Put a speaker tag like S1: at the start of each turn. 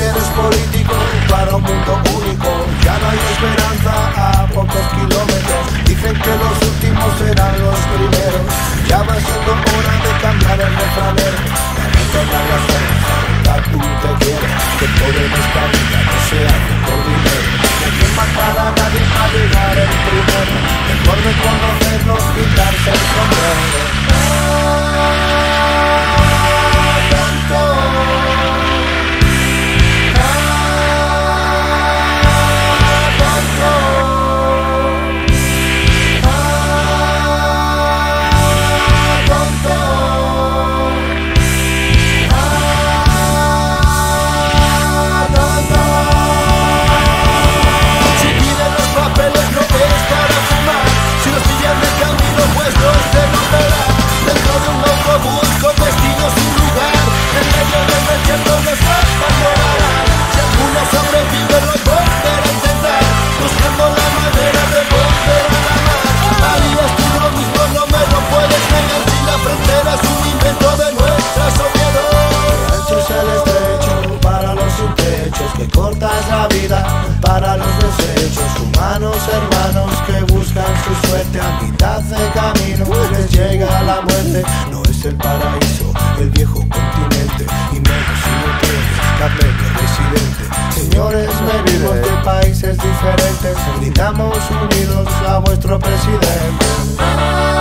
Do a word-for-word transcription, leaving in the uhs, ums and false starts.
S1: eres político para un mundo único. Ya no hay esperanza a pocos kilómetros. Dicen que los últimos serán los primeros. Ya va siendo hora de cambiar el refranero. Para tomar las armas, a tú te quieres. Que todo en esta vida no sea por dinero. No hay que matar a nadie para llegar el primero. Mejor de conocernos, quitarse el sombrero. Que cortas la vida para los desechos humanos, hermanos que buscan su suerte a mitad de camino. Les llega la muerte, no es el paraíso, el viejo continente, y menos si no tienes carnet de residente. Señores, venimos de países diferentes, gritamos unidos a vuestro presidente.